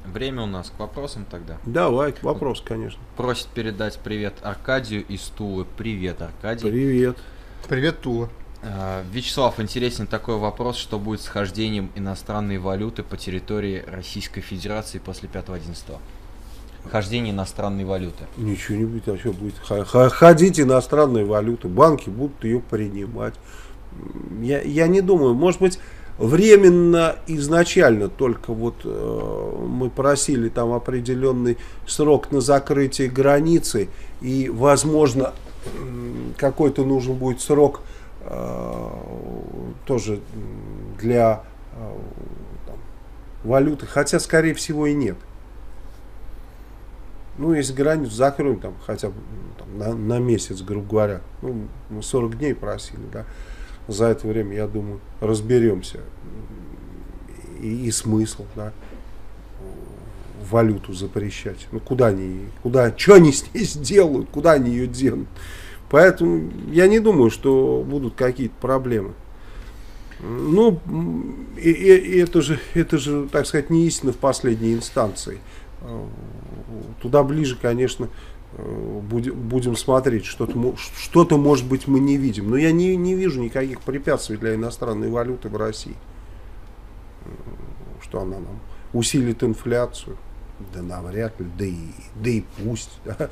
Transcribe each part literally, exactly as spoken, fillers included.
Время у нас к вопросам тогда. Давай, вопрос, конечно. Просит передать привет Аркадию из Тулы. Привет, Аркадий. Привет. Привет, Тула. А, Вячеслав, интересен такой вопрос, что будет с хождением иностранной валюты по территории Российской Федерации после пятого-одиннадцатого? Хождение иностранной валюты. Ничего не будет, а что будет? Ходить иностранные валюты, банки будут ее принимать. Я, я не думаю, может быть, временно изначально только вот э, мы просили там определенный срок на закрытие границы, и, возможно, какой-то нужен будет срок э, тоже для э, там, валюты, хотя, скорее всего, и нет. Ну, если границу закроем, там, хотя бы там, на, на месяц, грубо говоря, ну, мы сорок дней просили, да, за это время, я думаю, разберемся. И, и смысл, да, валюту запрещать. Ну, куда они, куда, что они с ней сделают, куда они ее денут. Поэтому я не думаю, что будут какие-то проблемы. Ну, и, и, и это же, это же, так сказать, не истина в последней инстанции. Туда ближе, конечно, будем, будем смотреть. Что-то, что-то, может быть, мы не видим. Но я не, не вижу никаких препятствий для иностранной валюты в России. Что она нам усилит инфляцию? Да навряд ли. Да и, да и пусть. Да.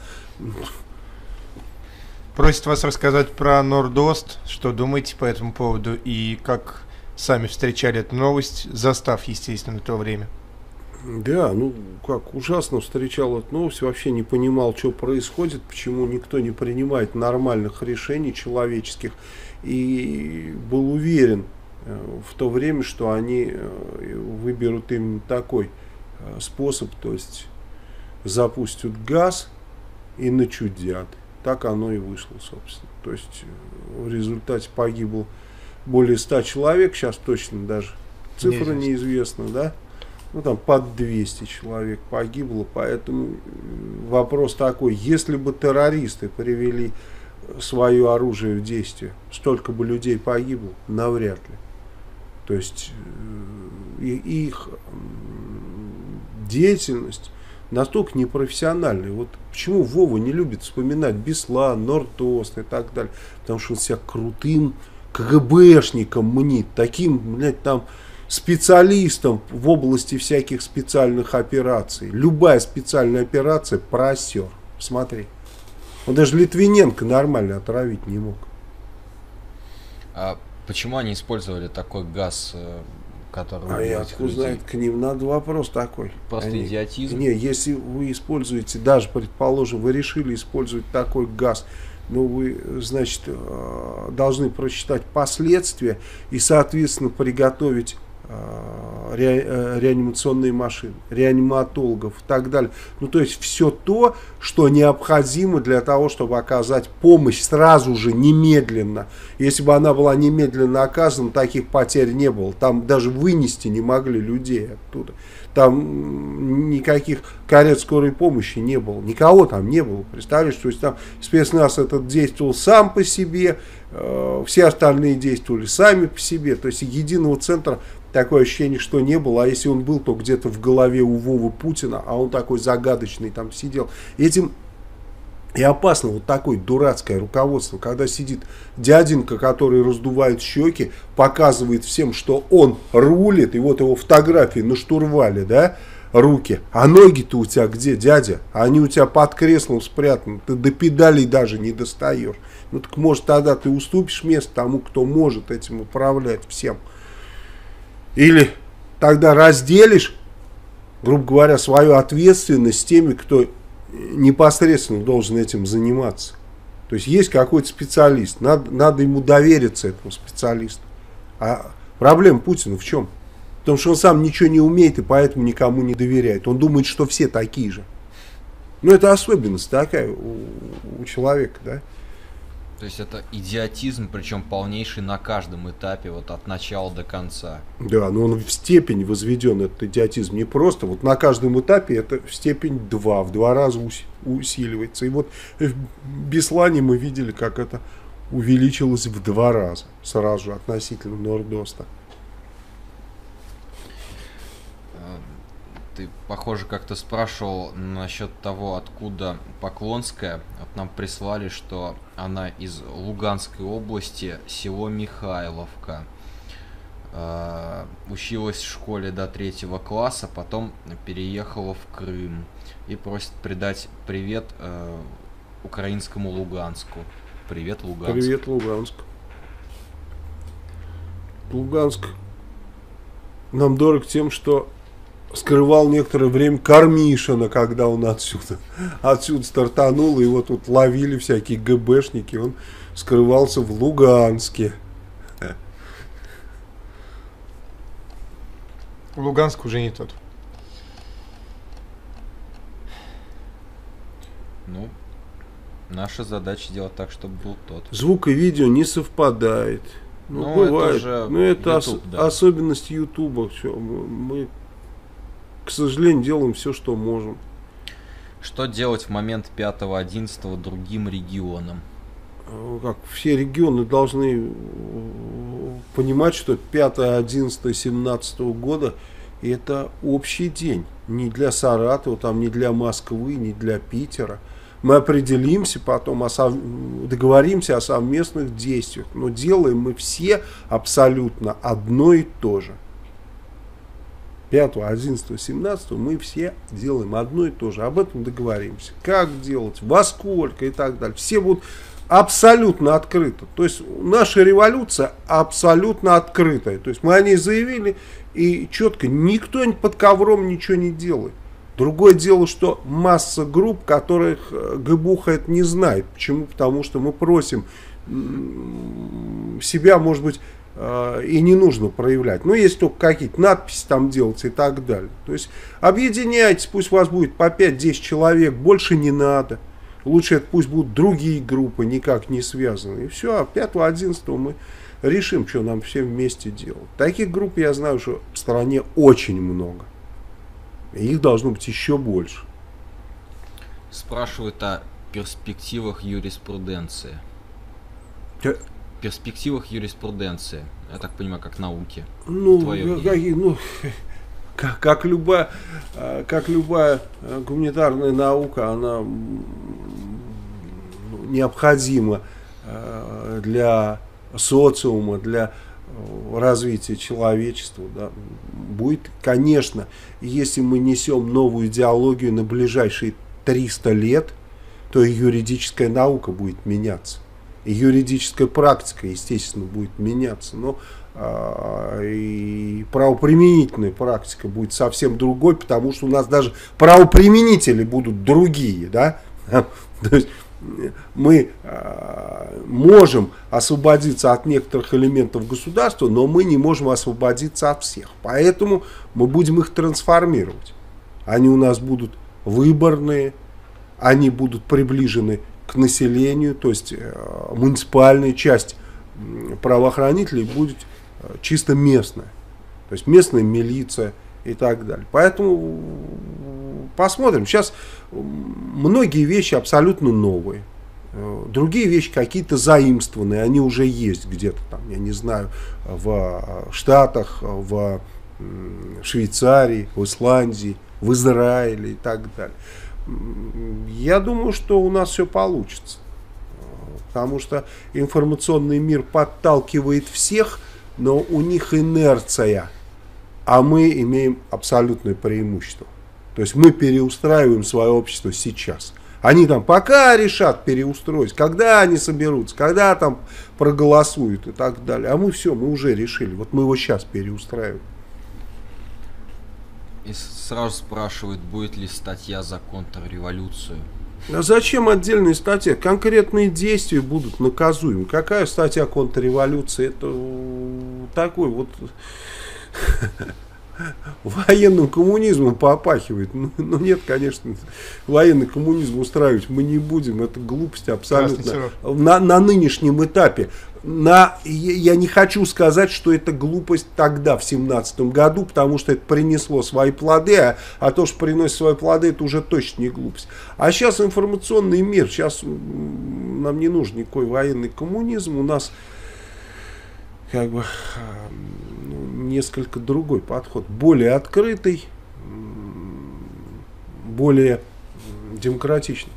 Просит вас рассказать про Нордост. Что думаете по этому поводу? И как сами встречали эту новость, застав, естественно, то время? Да, ну как, ужасно встречал эту новость, вообще не понимал, что происходит, почему никто не принимает нормальных решений человеческих, и был уверен в то время, что они выберут именно такой способ, то есть запустят газ и начудят. Так оно и вышло, собственно. То есть в результате погибло более ста человек, сейчас точно даже цифра неизвестна, да? Ну, там под двести человек погибло, поэтому вопрос такой, если бы террористы привели свое оружие в действие, столько бы людей погибло? Навряд ли. То есть их деятельность настолько непрофессиональная. Вот почему Вова не любит вспоминать Беслан, Нордост и так далее? Потому что он себя крутым КГБшником мнит, таким, блядь, там, специалистом в области всяких специальных операций. Любая специальная операция просер. Смотри. Он даже Литвиненко нормально отравить не мог. А почему они использовали такой газ, который... А я откуда знаю, к ним надо вопрос такой. Просто они... идиотизм? Не, если вы используете, даже, предположим, вы решили использовать такой газ, но вы, значит, должны просчитать последствия и, соответственно, приготовить Ре, реанимационные машины, реаниматологов и так далее. Ну, то есть все то, что необходимо для того, чтобы оказать помощь сразу же, немедленно. Если бы она была немедленно оказана, таких потерь не было. Там даже вынести не могли людей оттуда. Там никаких карет скорой помощи не было. Никого там не было. Представляешь, то есть там спецназ этот действовал сам по себе, э, все остальные действовали сами по себе. То есть единого центра такое ощущение, что не было, а если он был, то где-то в голове у Вовы Путина, а он такой загадочный там сидел. Этим и опасно вот такое дурацкое руководство, когда сидит дяденька, который раздувает щеки, показывает всем, что он рулит, и вот его фотографии на штурвале, да, руки, а ноги-то у тебя где, дядя? Они у тебя под креслом спрятаны, ты до педалей даже не достаешь. Ну так может тогда ты уступишь место тому, кто может этим управлять всем. Или тогда разделишь, грубо говоря, свою ответственность с теми, кто непосредственно должен этим заниматься. То есть есть какой-то специалист, надо, надо ему довериться, этому специалисту. А проблема Путина в чем? Потому что он сам ничего не умеет и поэтому никому не доверяет. Он думает, что все такие же. Ну это особенность такая у, у человека, да? То есть это идиотизм, причем полнейший на каждом этапе, вот от начала до конца. Да, но он в степень возведен, этот идиотизм, не просто. Вот на каждом этапе это в степень два, в два раза усиливается. И вот в Беслане мы видели, как это увеличилось в два раза сразу же относительно Нордоста. ты, похоже, как-то спрашивал насчет того, откуда Поклонская. Вот нам прислали, что она из Луганской области, село Михайловка. Э, училась в школе до третьего класса, потом переехала в Крым. И просит передать привет э, украинскому Луганску. Привет, Луганск. Привет, Луганск. Луганск нам дорог тем, что скрывал некоторое время Кармишина, когда он отсюда, отсюда стартанул, его тут ловили всякие ГБшники, он скрывался в Луганске. Луганск уже не тот. Ну, наша задача сделать так, чтобы был тот. Звук и видео не совпадает. Ну, Ну, бывает. это же Но это YouTube, ос- да. особенность Ютуба. Всё. Мы, мы, к сожалению, делаем все, что можем. Что делать в момент пятого одиннадцатого другим регионам? Э, Как все регионы должны э, понимать, что пятое, одиннадцатое, семнадцатого года это общий день. Не для Саратова, там, не для Москвы, не для Питера. Мы определимся потом, о сов... договоримся о совместных действиях, но делаем мы все абсолютно одно и то же. пятого, одиннадцатого, семнадцатого мы все делаем одно и то же. Об этом договоримся. Как делать, во сколько и так далее. Все будут абсолютно открыто. То есть наша революция абсолютно открытая. То есть мы о ней заявили и четко, никто под ковром ничего не делает. Другое дело, что масса групп, которых ГБУХа это не знает. Почему? Потому что мы просим себя, может быть, и не нужно проявлять. Но есть только какие-то надписи там делать и так далее. То есть объединяйтесь, пусть у вас будет по пять-десять человек, больше не надо. Лучше это пусть будут другие группы, никак не связанные. И все, а пятого одиннадцатого мы решим, что нам всем вместе делать. Таких групп, я знаю, что в стране очень много. И их должно быть еще больше. Спрашивают о перспективах юриспруденции. Э, Перспективах юриспруденции. Я так понимаю, как науки. Ну, Твое мнение. какие, ну как, как, любая, э, как любая э, гуманитарная наука, она м, ну, необходима э, для социума, для э, развития человечества. Да. Будет, конечно, если мы несем новую идеологию на ближайшие триста лет, то и юридическая наука будет меняться. И юридическая практика, естественно, будет меняться. Но а, и правоприменительная практика будет совсем другой, потому что у нас даже правоприменители будут другие. Да? То есть мы а, можем освободиться от некоторых элементов государства, но мы не можем освободиться от всех. Поэтому мы будем их трансформировать. Они у нас будут выборные, они будут приближены к населению, то есть э, муниципальная часть э, правоохранителей будет э, чисто местная, то есть местная милиция и так далее. Поэтому посмотрим. Сейчас многие вещи абсолютно новые, э, другие вещи какие-то заимствованные, они уже есть где-то там, я не знаю, в Штатах, в э, Швейцарии, в Исландии, в Израиле и так далее. Я думаю, что у нас все получится, потому что информационный мир подталкивает всех, но у них инерция, а мы имеем абсолютное преимущество. То есть мы переустраиваем свое общество сейчас. Они там пока решат переустроить, когда они соберутся, когда там проголосуют и так далее. А мы все, мы уже решили. Вот мы его сейчас переустраиваем. И сразу спрашивают, будет ли статья за контрреволюцию. А зачем отдельные статьи? Конкретные действия будут наказуемы. Какая статья контрреволюции? Это такой вот военным коммунизмом попахивает. Ну, ну нет, конечно, военный коммунизм устраивать мы не будем. Это глупость абсолютно. На, на нынешнем этапе. На, я не хочу сказать, что это глупость тогда, в семнадцатом году, потому что это принесло свои плоды, а, а то, что приносит свои плоды, это уже точно не глупость. А сейчас информационный мир, сейчас нам не нужен никакой военный коммунизм, у нас как бы ну, несколько другой подход, более открытый, более демократичным.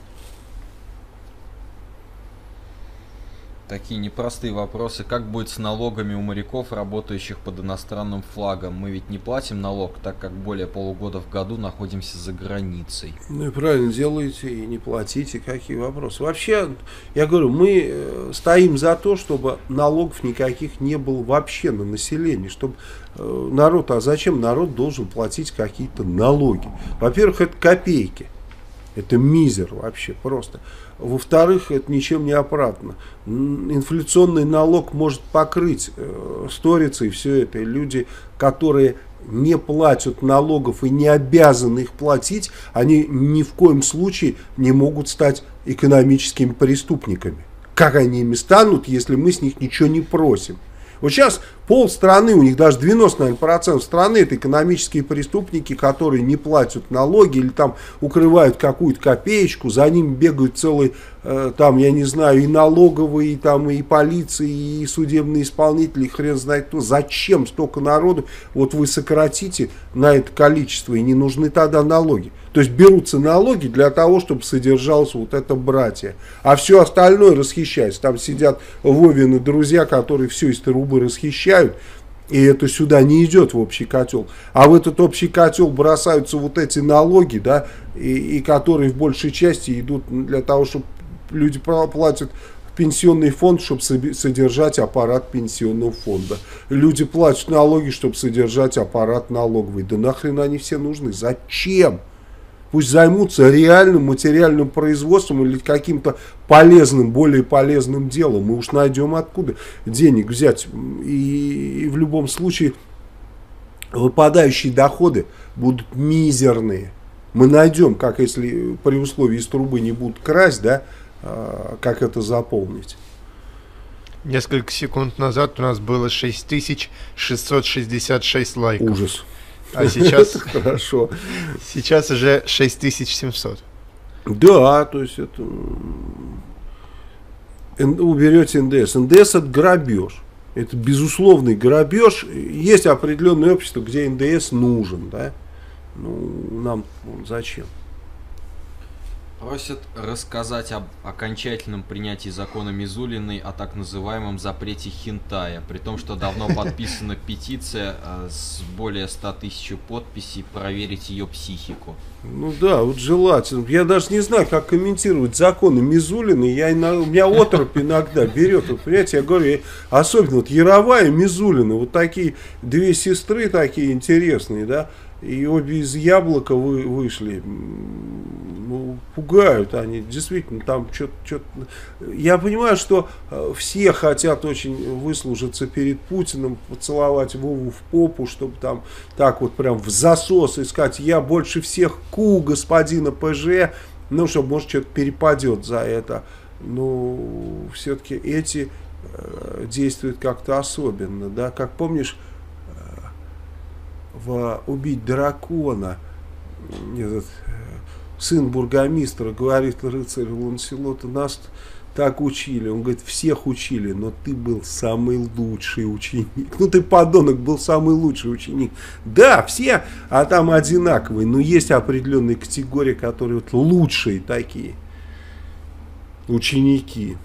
Такие непростые вопросы. Как будет с налогами у моряков, работающих под иностранным флагом? Мы ведь не платим налог, так как более полугода в году находимся за границей. Ну и правильно делаете, и не платите. Какие вопросы? Вообще, я говорю, мы стоим за то, чтобы налогов никаких не было вообще на население. Чтобы народ, а зачем народ должен платить какие-то налоги? Во-первых, это копейки. Это мизер вообще просто. Во-вторых, это ничем не оправдано. Инфляционный налог может покрыть э, сторицей все это. И люди, которые не платят налогов и не обязаны их платить, они ни в коем случае не могут стать экономическими преступниками. Как они ими станут, если мы с них ничего не просим? Вот сейчас полстраны, у них даже девяносто процентов страны это экономические преступники, которые не платят налоги или там укрывают какую-то копеечку, за ними бегают целые, э, там, я не знаю, и налоговые, и, там, и полиции, и судебные исполнители, и хрен знает кто. Зачем столько народу? Вот вы сократите на это количество, и не нужны тогда налоги. То есть берутся налоги для того, чтобы содержалось вот это братья. А все остальное расхищается. Там сидят Вовины друзья, которые все из трубы расхищают. И это сюда не идет в общий котел. А в этот общий котел бросаются вот эти налоги, да, и, и которые в большей части идут для того, чтобы люди платят в пенсионный фонд, чтобы содержать аппарат пенсионного фонда. Люди платят налоги, чтобы содержать аппарат налоговый. Да нахрен они все нужны? Зачем? Пусть займутся реальным материальным производством или каким-то полезным, более полезным делом. Мы уж найдем откуда денег взять. И, и в любом случае выпадающие доходы будут мизерные. Мы найдем, как если при условии из трубы не будут красть, да, как это заполнить. Несколько секунд назад у нас было шесть тысяч шестьсот шестьдесят шесть лайков. Ужас. А сейчас, хорошо. Сейчас уже шесть тысяч семьсот. Да, то есть это уберете эн дэ эс. эн дэ эс это грабеж. Это безусловный грабеж. Есть определенное общество, где эн дэ эс нужен, да? Ну, нам он зачем? Просят рассказать об окончательном принятии закона Мизулиной о так называемом запрете хентая, при том, что давно подписана петиция с более ста тысяч подписей, проверить ее психику. Ну да, вот желательно. Я даже не знаю, как комментировать законы Мизулиной. Я, у меня оторопь иногда берет. Вот, понимаете, я говорю, особенно вот Яровая и Мизулина, вот такие две сестры такие интересные, да, и обе из яблока вы, вышли. Ну, пугают они, действительно, там что-то... Я понимаю, что все хотят очень выслужиться перед Путиным, поцеловать Вову в попу, чтобы там так вот прям в засос искать. Я больше всех ку господина пэ жэ, ну, чтобы, может, что-то перепадет за это. Но все-таки эти э, действуют как-то особенно, да, как помнишь, э, в «Убить дракона» этот сын бургомистра говорит рыцарю Ланселота: нас так учили. Он говорит: всех учили, но ты был самый лучший ученик. Ну ты, подонок, был самый лучший ученик. Да, все, а там одинаковые. Но есть определенные категории, которые вот лучшие такие ученики.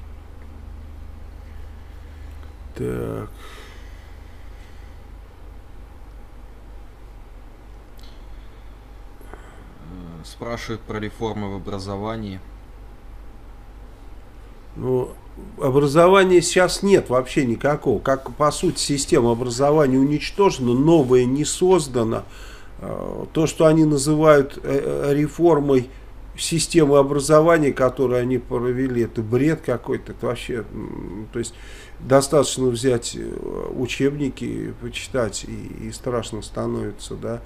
Так. Спрашивают про реформы в образовании. Ну, образования сейчас нет вообще никакого. Как по сути система образования уничтожена, новая не создана. То, что они называют реформой системы образования, которую они провели, это бред какой-то. Это вообще, то есть достаточно взять учебники, почитать, и, и страшно становится, да.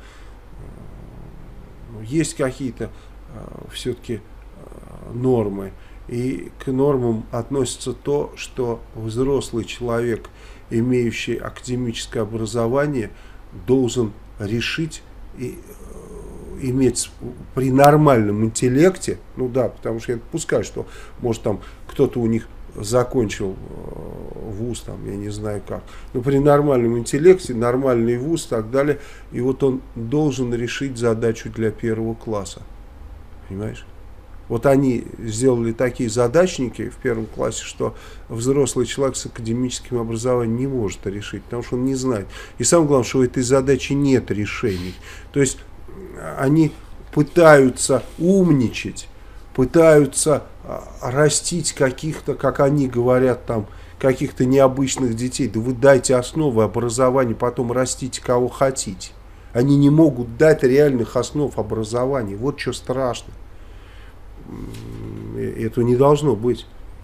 Есть какие-то э, все-таки э, нормы, и к нормам относится то, что взрослый человек, имеющий академическое образование, должен решить и э, иметь при нормальном интеллекте, ну да, потому что я допускаю, что может там кто-то у них закончил вуз, там, я не знаю как, но при нормальном интеллекте, нормальный вуз и так далее, и вот он должен решить задачу для первого класса. Понимаешь? Вот они сделали такие задачники в первом классе, что взрослый человек с академическим образованием не может решить, потому что он не знает. И самое главное, что у этой задачи нет решений. То есть они пытаются умничать, пытаются растить каких-то, как они говорят, там, каких-то необычных детей. Да вы дайте основы образования, потом растите кого хотите. Они не могут дать реальных основ образования. Вот что страшно. Это не должно быть.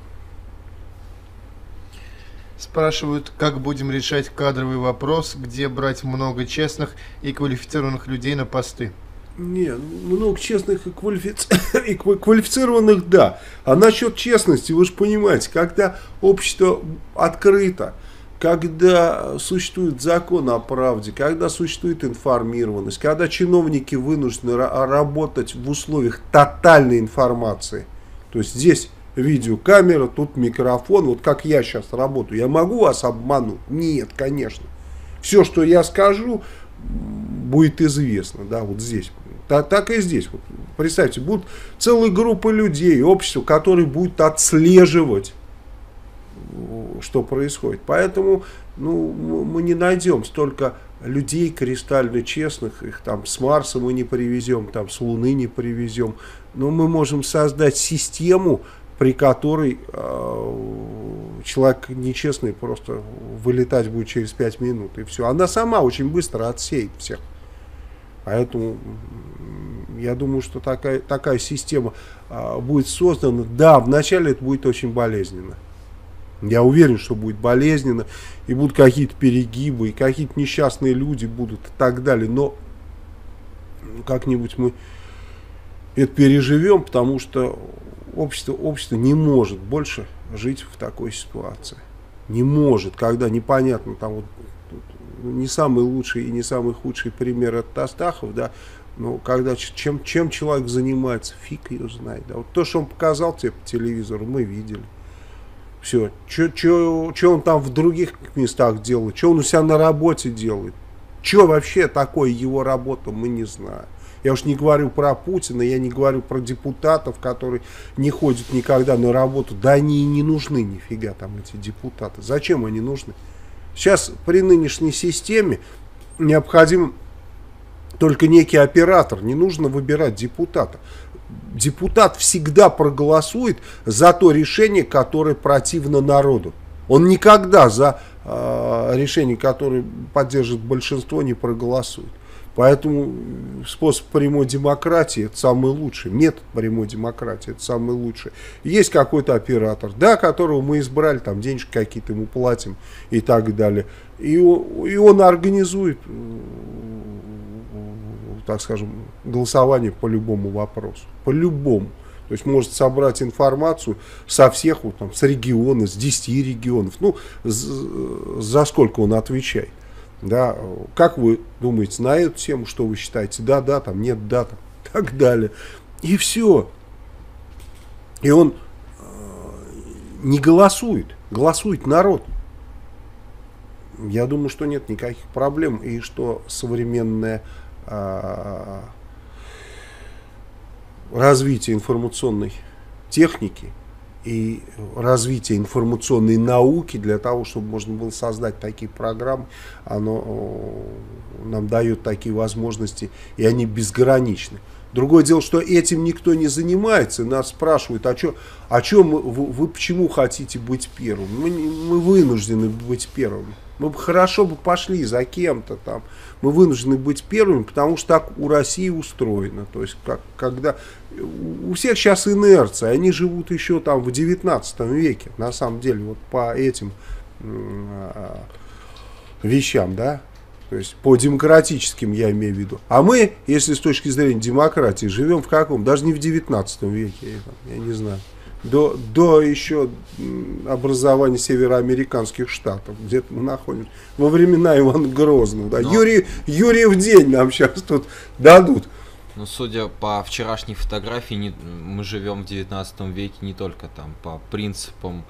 Спрашивают, как будем решать кадровый вопрос, где брать много честных и квалифицированных людей на посты. Не, много честных и, квалифици... и квалифицированных, да. А насчет честности, вы же понимаете, когда общество открыто, когда существует закон о правде, когда существует информированность, когда чиновники вынуждены работать в условиях тотальной информации, то есть здесь видеокамера, тут микрофон, вот как я сейчас работаю, я могу вас обмануть? Нет, конечно. Все, что я скажу, будет известно, да, вот здесь. Так, так и здесь. Вот, представьте, будут целые группы людей, общество, которые будут отслеживать, что происходит. Поэтому ну, мы не найдем столько людей кристально честных, их там с Марса мы не привезем, там с Луны не привезем, но мы можем создать систему, при которой э, человек нечестный просто вылетать будет через пять минут и все. Она сама очень быстро отсеет всех. Поэтому я думаю, что такая, такая система э, будет создана. Да, вначале это будет очень болезненно. Я уверен, что будет болезненно, и будут какие-то перегибы, и какие-то несчастные люди будут и так далее. Но как-нибудь мы это переживем, потому что общество, общество не может больше жить в такой ситуации. Не может, когда непонятно, там вот, не самый лучший и не самый худший пример это Астахов, да, но когда чем, чем человек занимается, фиг ее знает. Да. Вот то, что он показал тебе по телевизору, мы видели. Все, что он там в других местах делает, что он у себя на работе делает, что вообще такое его работа, мы не знаем. Я уж не говорю про Путина, я не говорю про депутатов, которые не ходят никогда на работу. Да они и не нужны нифига там эти депутаты. Зачем они нужны? Сейчас при нынешней системе необходим только некий оператор, не нужно выбирать депутата. Депутат всегда проголосует за то решение, которое противно народу. Он никогда за э, решение, которое поддержит большинство, не проголосует. Поэтому способ прямой демократии это самый лучший. Метод прямой демократии это самый лучший. Есть какой-то оператор, да, которого мы избрали, там денежки какие-то ему платим и так далее. И, и он организует, так скажем, голосование по любому вопросу. По любому. То есть может собрать информацию со всех, вот, там, с региона, с десяти регионов. Ну, за, за сколько он отвечает. Да, как вы думаете на эту тему, что вы считаете? Да, да, там нет, да, там, и так далее. И все. И он э, не голосует, голосует народ. Я думаю, что нет никаких проблем, и что современное э, развитие информационной техники и развитие информационной науки для того, чтобы можно было создать такие программы, оно нам дает такие возможности, и они безграничны. Другое дело, что этим никто не занимается, нас спрашивают, а что, а что мы, вы, вы почему хотите быть первым? Мы, мы вынуждены быть первыми. Мы бы хорошо бы пошли за кем-то там. Мы вынуждены быть первыми, потому что так у России устроено. То есть, как, когда у всех сейчас инерция, они живут еще там в девятнадцатом веке, на самом деле, вот по этим э, вещам, да. То есть по демократическим я имею в виду. А мы, если с точки зрения демократии, живем в каком? Даже не в девятнадцатом веке, я, я не знаю. До, до еще образования североамериканских штатов, где-то мы находимся. Во времена Ивана Грозного. Да. Юрий, Юрий в день нам сейчас тут дадут. Ну, судя по вчерашней фотографии, не, мы живем в девятнадцатом веке не только там по принципам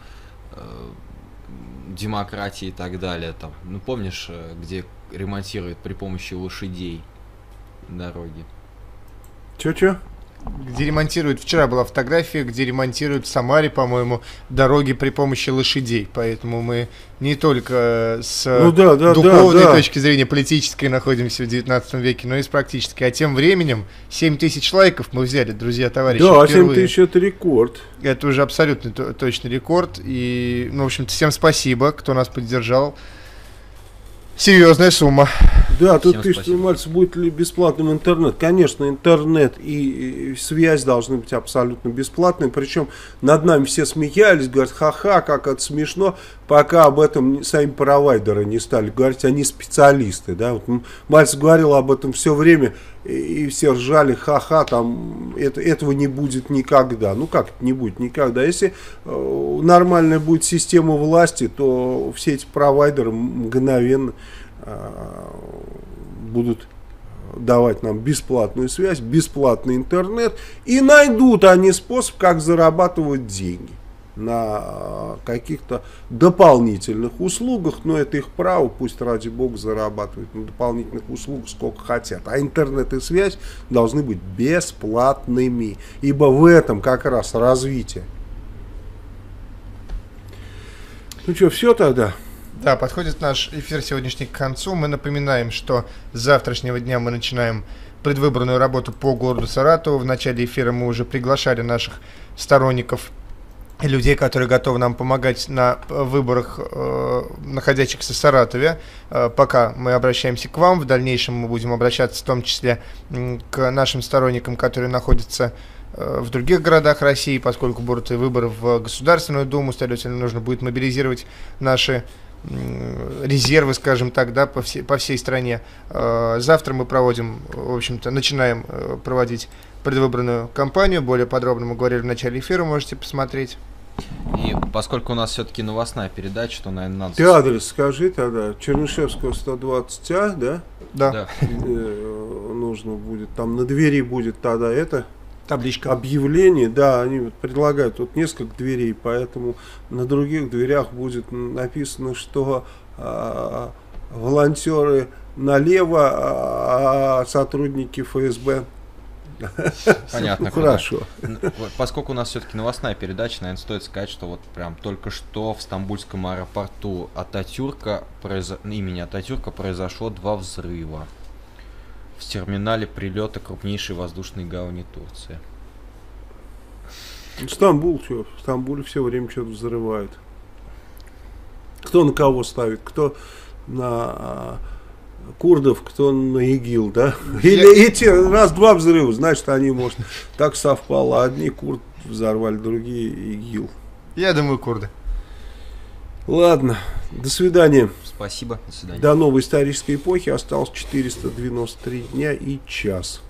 э, демократии и так далее. Там, ну помнишь, э, где ремонтируют при помощи лошадей дороги? Чё-чё? Где ремонтируют, вчера была фотография, где ремонтируют в Самаре, по-моему, дороги при помощи лошадей. Поэтому мы не только с Ну да, да, духовной да, да. точки зрения политической находимся в девятнадцатом веке, но и с практической. А тем временем семь тысяч лайков мы взяли, друзья, товарищи. Да, семь впервые. тысяч это рекорд. Это уже абсолютно то- точный рекорд. И, ну, в общем-то, всем спасибо, кто нас поддержал. Серьезная сумма. Да, тут Всем пишет, спасибо. Мальцев, будет ли бесплатным интернет. Конечно, интернет и, и связь должны быть абсолютно бесплатными. Причем над нами все смеялись, говорят, ха-ха, как это смешно, пока об этом не- сами провайдеры не стали говорить, они специалисты. Да? Вот М- Мальцев говорил об этом все время, и, и все ржали, ха-ха, там, это, этого не будет никогда. Ну как это не будет никогда? Если э, нормальная будет система власти, то все эти провайдеры мгновенно будут давать нам бесплатную связь, бесплатный интернет, и найдут они способ, как зарабатывать деньги на каких-то дополнительных услугах, но это их право, пусть ради бога зарабатывают на дополнительных услугах сколько хотят, а интернет и связь должны быть бесплатными, ибо в этом как раз развитие. Ну что, все тогда? Да, подходит наш эфир сегодняшний к концу. Мы напоминаем, что с завтрашнего дня мы начинаем предвыборную работу по городу Саратову. В начале эфира мы уже приглашали наших сторонников и людей, которые готовы нам помогать на выборах, э, находящихся в Саратове. Э, пока мы обращаемся к вам, в дальнейшем мы будем обращаться в том числе м, к нашим сторонникам, которые находятся э, в других городах России, поскольку будут и выборы в Государственную Думу, следовательно, нужно будет мобилизировать наши резервы, скажем так, да, по всей, по всей стране. Завтра мы проводим, в общем-то, начинаем проводить предвыборную кампанию. Более подробно мы говорили в начале эфира, можете посмотреть. И поскольку у нас все-таки новостная передача, то, наверное, надо... Ты адрес скажи тогда. Чернышевского сто двадцать А, да? Да, Да. Э, нужно будет, там на двери будет тогда это табличка. объявление, да, они вот предлагают тут несколько дверей, поэтому на других дверях будет написано, что а, волонтеры налево, а сотрудники эф эс бэ. Понятно. Ну, хорошо. Н- вот, поскольку у нас все-таки новостная передача, наверное, стоит сказать, что вот прям только что в Стамбульском аэропорту Ататюрка, произо... имени Ататюрка произошло два взрыва. В терминале прилета крупнейшей воздушной гавани Турции. Стамбул, что? В Стамбуле все время что-то взрывают. Кто на кого ставит? Кто на а, курдов, кто на ИГИЛ, да? Или эти раз-два взрыва, значит, они, может, так совпало. Одни курд взорвали, другие ИГИЛ. Я думаю, курды. Ладно, до свидания. Спасибо, до свидания. До новой исторической эпохи осталось четыреста девяносто три дня и час.